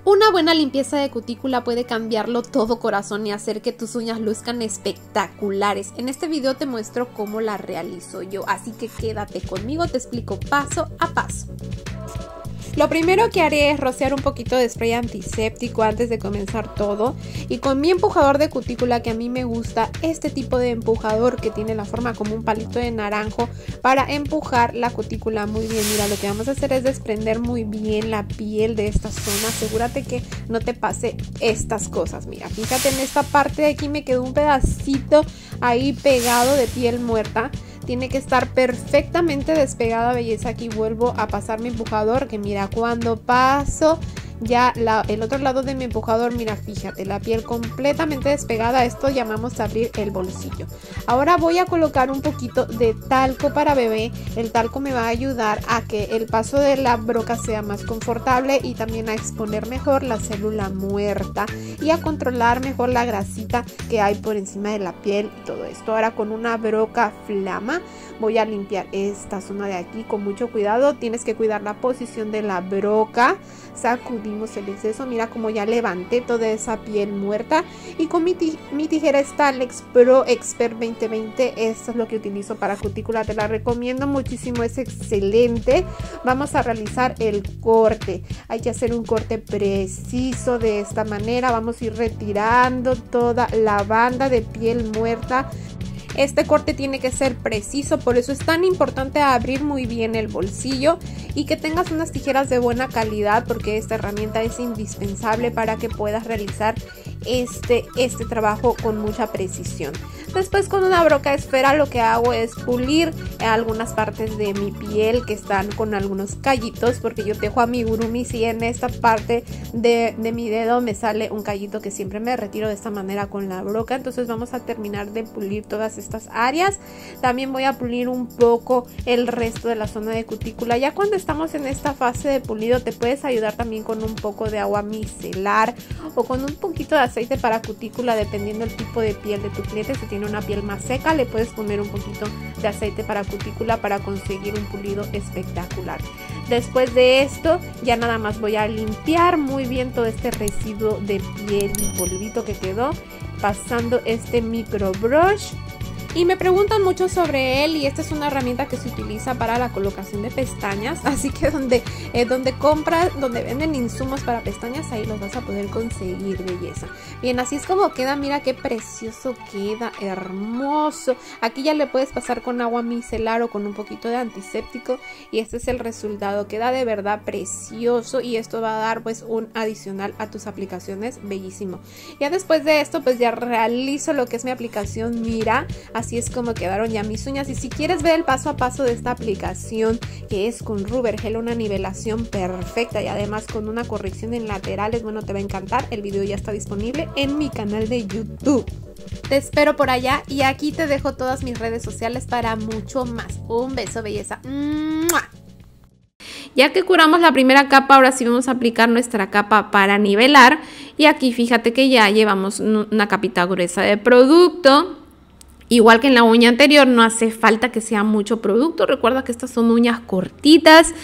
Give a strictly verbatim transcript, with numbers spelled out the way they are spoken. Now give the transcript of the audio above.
Una buena limpieza de cutícula puede cambiarlo todo, corazón, y hacer que tus uñas luzcan espectaculares. En este video te muestro cómo la realizo yo, así que quédate conmigo, te explico paso a paso. Lo primero que haré es rociar un poquito de spray antiséptico antes de comenzar todo, y con mi empujador de cutícula, que a mí me gusta este tipo de empujador que tiene la forma como un palito de naranjo, para empujar la cutícula muy bien. Mira, lo que vamos a hacer es desprender muy bien la piel de esta zona. Asegúrate que no te pase estas cosas. Mira, fíjate, en esta parte de aquí me quedó un pedacito ahí pegado de piel muerta. Tiene que estar perfectamente despegada, belleza. Aquí vuelvo a pasar mi empujador, que mira, cuando paso ya la, el otro lado de mi empujador, mira, fíjate, la piel completamente despegada. Esto llamamos abrir el bolsillo. Ahora voy a colocar un poquito de talco para bebé. El talco me va a ayudar a que el paso de la broca sea más confortable y también a exponer mejor la célula muerta y a controlar mejor la grasita que hay por encima de la piel y todo esto. Ahora con una broca flama voy a limpiar esta zona de aquí con mucho cuidado. Tienes que cuidar la posición de la broca. Sacudimos el exceso. Mira como ya levanté toda esa piel muerta, y con mi, mi tijera Stalex Pro Expert veinte veinte, esto es lo que utilizo para cutícula. Te la recomiendo muchísimo, es excelente. Vamos a realizar el corte. Hay que hacer un corte preciso de esta manera. Vamos a ir retirando toda la banda de piel muerta. Este corte tiene que ser preciso, por eso es tan importante abrir muy bien el bolsillo y que tengas unas tijeras de buena calidad, porque esta herramienta es indispensable para que puedas realizar este, este trabajo con mucha precisión. Después, con una broca esfera, lo que hago es pulir algunas partes de mi piel que están con algunos callitos, porque yo tejo amigurumis y en esta parte de, de mi dedo me sale un callito que siempre me retiro de esta manera con la broca. Entonces vamos a terminar de pulir todas estas áreas. También voy a pulir un poco el resto de la zona de cutícula. Ya cuando estamos en esta fase de pulido, te puedes ayudar también con un poco de agua micelar o con un poquito de aceite para cutícula, dependiendo del tipo de piel de tu cliente. Si tiene una piel más seca, le puedes poner un poquito de aceite para cutícula para conseguir un pulido espectacular. Después de esto, ya nada más voy a limpiar muy bien todo este residuo de piel y polvito que quedó, pasando este micro brush. Y me preguntan mucho sobre él, y esta es una herramienta que se utiliza para la colocación de pestañas, así que donde, eh, donde compras, donde venden insumos para pestañas, ahí los vas a poder conseguir, belleza. Bien, así es como queda. Mira qué precioso queda, hermoso. Aquí ya le puedes pasar con agua micelar o con un poquito de antiséptico, y este es el resultado. Queda de verdad precioso, y esto va a dar pues un adicional a tus aplicaciones, bellísimo. Ya después de esto pues ya realizo lo que es mi aplicación. Mira, así es como quedaron ya mis uñas. Y si quieres ver el paso a paso de esta aplicación, que es con Rubber Gel, una nivelación perfecta y además con una corrección en laterales, bueno, te va a encantar. El video ya está disponible en mi canal de YouTube. Te espero por allá, y aquí te dejo todas mis redes sociales para mucho más. Un beso, belleza. ¡Mua! Ya que curamos la primera capa, ahora sí vamos a aplicar nuestra capa para nivelar. Y aquí fíjate que ya llevamos una capita gruesa de producto. Igual que en la uña anterior, no hace falta que sea mucho producto. Recuerda que estas son uñas cortitas.